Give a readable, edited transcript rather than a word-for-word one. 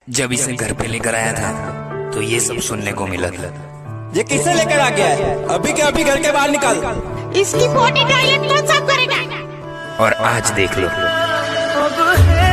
जब इसे घर पे लेकर आया था तो ये सब सुनने को मिला था। ये किसे लेकर आ गया है? अभी के अभी घर के बाहर निकाल। इसकी पोटी टॉयलेट कौन साफ करेगा? और आज देख लो।